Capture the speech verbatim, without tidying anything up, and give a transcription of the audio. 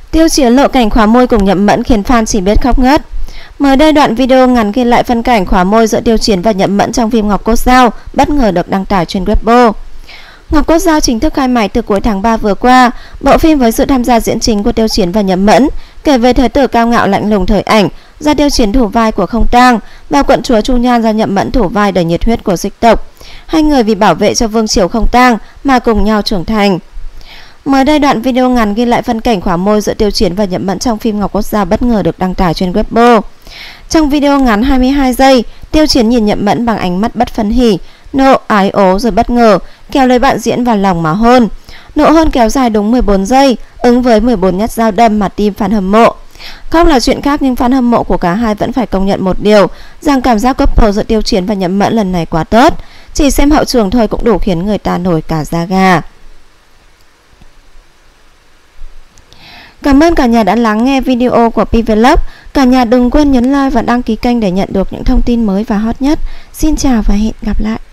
Tiêu Chiến lộ cảnh khóa môi cùng Nhậm Mẫn khiến fan chỉ biết khóc ngất. Mới đây, đoạn video ngắn ghi lại phân cảnh khóa môi giữa Tiêu Chiến và Nhậm Mẫn trong phim Ngọc Cốt Dao bất ngờ được đăng tải trên Weibo. Ngọc Cốt Dao chính thức khai máy từ cuối tháng ba vừa qua. Bộ phim với sự tham gia diễn chính của Tiêu Chiến và Nhậm Mẫn kể về thái tử cao ngạo lạnh lùng thời ảnh, do Tiêu Chiến thủ vai của Không Tang và quận chúa Chu Nhan do Nhậm Mẫn thủ vai đầy nhiệt huyết của Dịch tộc. Hai người vì bảo vệ cho vương triều Không Tang mà cùng nhau trưởng thành. Mới đây, đoạn video ngắn ghi lại phân cảnh khóa môi giữa Tiêu Chiến và Nhậm Mẫn trong phim Ngọc Cốt Dao bất ngờ được đăng tải trên Weibo. Trong video ngắn hai mươi hai giây, Tiêu Chiến nhìn Nhậm Mẫn bằng ánh mắt bất phân hỉ, nộ, ái ố rồi bất ngờ kéo lấy bạn diễn vào lòng mà hôn. Nụ hôn kéo dài đúng mười bốn giây, ứng với mười bốn nhát dao đâm mà tim fan hâm mộ. Không là chuyện khác, nhưng fan hâm mộ của cả hai vẫn phải công nhận một điều, rằng cảm giác couple giữa Tiêu Chiến và Nhậm Mẫn lần này quá tốt. Chỉ xem hậu trường thôi cũng đủ khiến người ta nổi cả da gà. Cảm ơn cả nhà đã lắng nghe video của Pvlog. Cả nhà đừng quên nhấn like và đăng ký kênh để nhận được những thông tin mới và hot nhất. Xin chào và hẹn gặp lại.